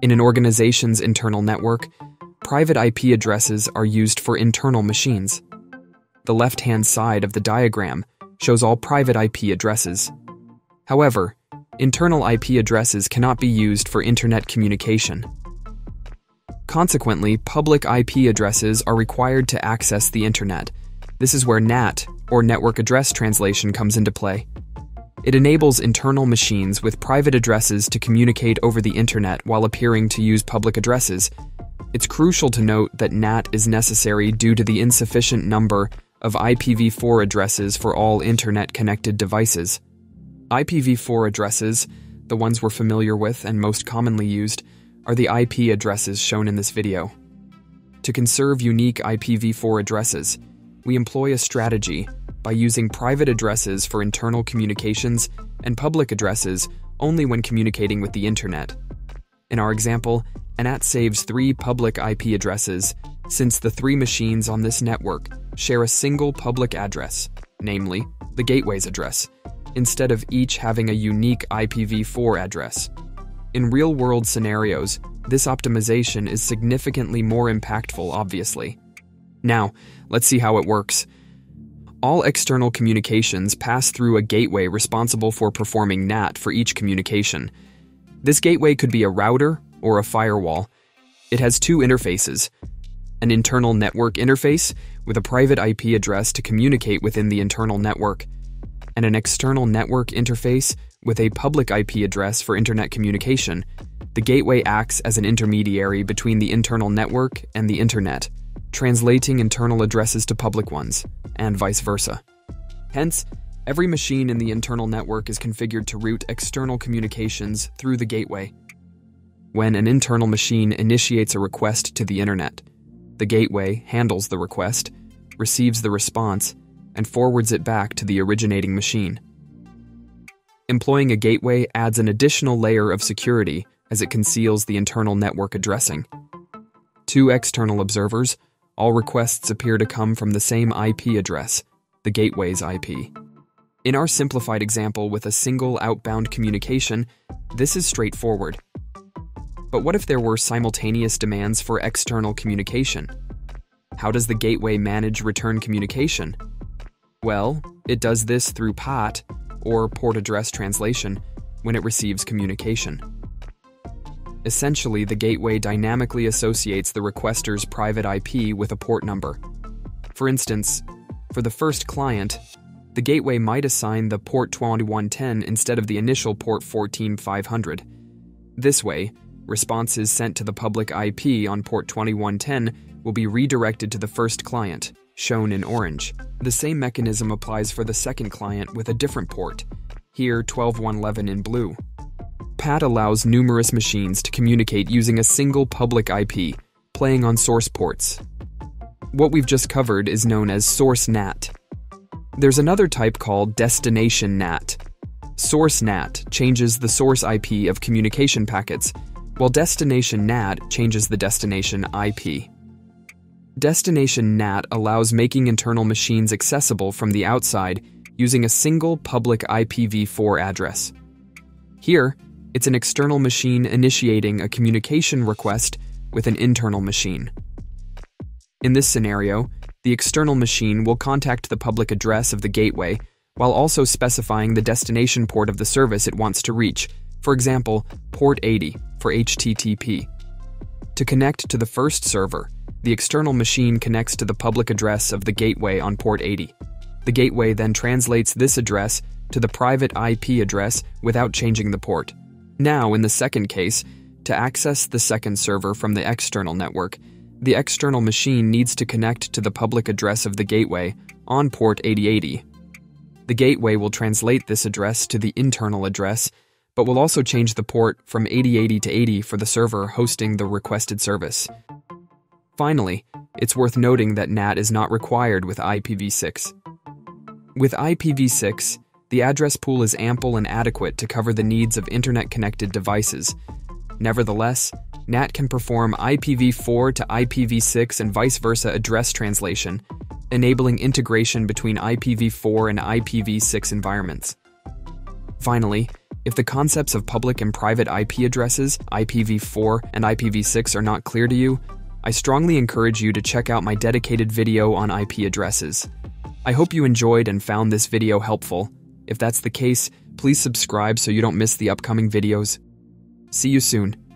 In an organization's internal network, private IP addresses are used for internal machines. The left-hand side of the diagram shows all private IP addresses. However, internal IP addresses cannot be used for internet communication. Consequently, public IP addresses are required to access the internet. This is where NAT, or Network Address Translation, comes into play. It enables internal machines with private addresses to communicate over the internet while appearing to use public addresses. It's crucial to note that NAT is necessary due to the insufficient number of IPv4 addresses for all internet-connected devices. IPv4 addresses, the ones we're familiar with and most commonly used, are the IP addresses shown in this video. To conserve unique IPv4 addresses, we employ a strategy by using private addresses for internal communications and public addresses only when communicating with the internet. In our example, a NAT saves 3 public IP addresses since the 3 machines on this network share a single public address, namely, the gateway's address, instead of each having a unique IPv4 address. In real-world scenarios, this optimization is significantly more impactful, obviously. Now, let's see how it works. All external communications pass through a gateway responsible for performing NAT for each communication. This gateway could be a router or a firewall. It has 2 interfaces: an internal network interface with a private IP address to communicate within the internal network, and an external network interface with a public IP address for internet communication. The gateway acts as an intermediary between the internal network and the internet, translating internal addresses to public ones, and vice versa. Hence, every machine in the internal network is configured to route external communications through the gateway. When an internal machine initiates a request to the internet, the gateway handles the request, receives the response, and forwards it back to the originating machine. Employing a gateway adds an additional layer of security as it conceals the internal network addressing. To external observers, all requests appear to come from the same IP address, the gateway's IP. In our simplified example with a single outbound communication, this is straightforward. But what if there were simultaneous demands for external communication? How does the gateway manage return communication? Well, it does this through PAT, or Port Address Translation, when it receives communication. Essentially, the gateway dynamically associates the requester's private IP with a port number. For instance, for the first client, the gateway might assign the port 2110 instead of the initial port 14500. This way, responses sent to the public IP on port 2110 will be redirected to the first client, shown in orange. The same mechanism applies for the second client with a different port, here 12111 in blue. PAT allows numerous machines to communicate using a single public IP, playing on source ports. What we've just covered is known as source NAT. There's another type called destination NAT. Source NAT changes the source IP of communication packets, while destination NAT changes the destination IP. Destination NAT allows making internal machines accessible from the outside using a single public IPv4 address. Here, it's an external machine initiating a communication request with an internal machine. In this scenario, the external machine will contact the public address of the gateway while also specifying the destination port of the service it wants to reach, for example, port 80 for HTTP. To connect to the first server, the external machine connects to the public address of the gateway on port 80. The gateway then translates this address to the private IP address without changing the port. Now, in the second case, to access the second server from the external network, the external machine needs to connect to the public address of the gateway on port 8080. The gateway will translate this address to the internal address, but will also change the port from 8080 to 80 for the server hosting the requested service. Finally, it's worth noting that NAT is not required with IPv6. With IPv6, the address pool is ample and adequate to cover the needs of internet-connected devices. Nevertheless, NAT can perform IPv4 to IPv6 and vice versa address translation, enabling integration between IPv4 and IPv6 environments. Finally, If the concepts of public and private IP addresses, IPv4 and IPv6 are not clear to you, I strongly encourage you to check out my dedicated video on IP addresses. I hope you enjoyed and found this video helpful. If that's the case, please subscribe so you don't miss the upcoming videos. See you soon.